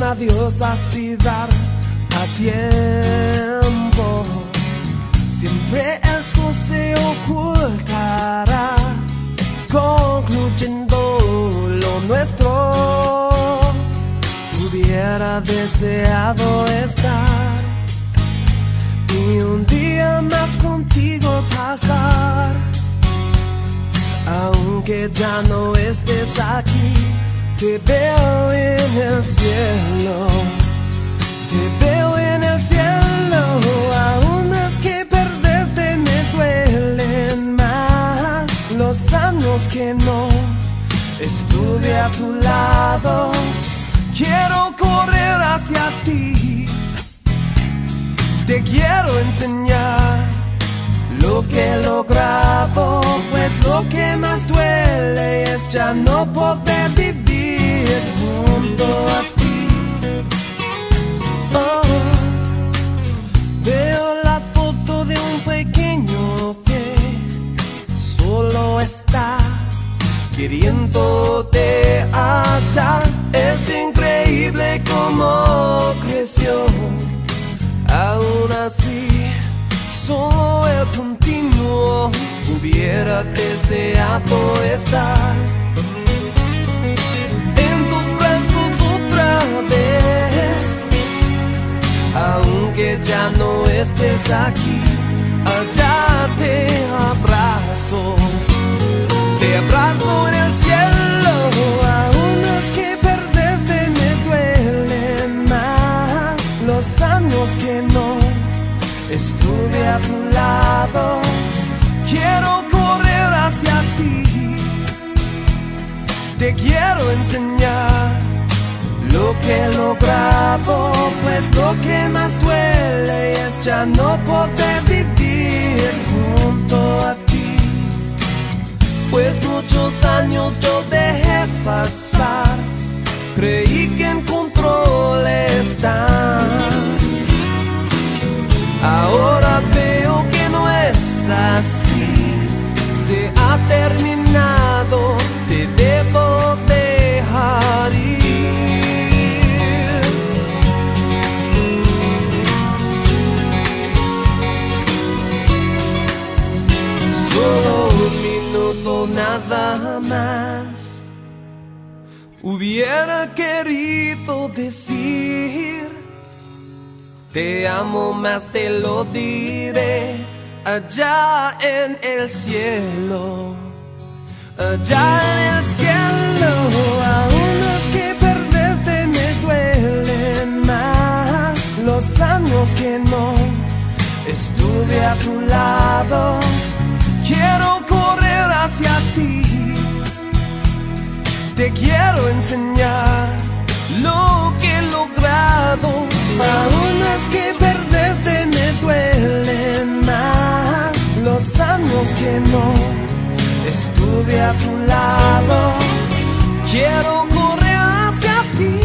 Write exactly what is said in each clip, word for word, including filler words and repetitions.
adiós así dar a tiempo. Siempre el sol se ocultará, concluyendo lo nuestro. Hubiera deseado estar y un día más contigo pasar. Aunque ya no estés aquí, te veo en el cielo, te veo en el cielo. Aún más que perderte me duelen más los años que no estuve a tu lado. Quiero correr hacia ti, te quiero enseñar lo que he logrado, pues lo que más duele es ya no poder vivir junto a ti. Oh, veo la foto de un pequeño que solo está queriéndote hallar. Es increíble cómo creció, aún así solo el continuo hubiera deseado estar en tus brazos otra vez. Aunque ya no estés aquí, allá te abrazo, te abrazo en el cielo. Aún más que perderte me duelen más los años que no estuve a tu lado. Quiero correr hacia ti, te quiero enseñar lo que he logrado, pues lo que más duele es ya no poder vivir junto a ti. Pues muchos años yo dejé pasar, creí que en control están. Ahora veo que no es así, se ha terminado, te debo dejar ir. Solo un minuto nada más hubiera querido decir: te amo más, te lo diré allá en el cielo, allá en el cielo. Aún más que perderte me duelen más los años que no estuve a tu lado. Quiero correr hacia ti, te quiero enseñar lo que he logrado. Aún más que perderte me duelen más los años que no estuve a tu lado. Quiero correr hacia ti,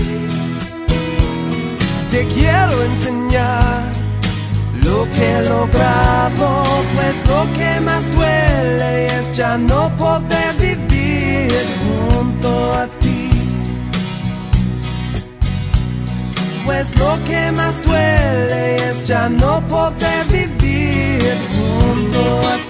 te quiero enseñar lo que he logrado, pues lo que más duele es ya no poder vivir junto a ti. Pues lo que más duele es ya no poder vivir junto a ti.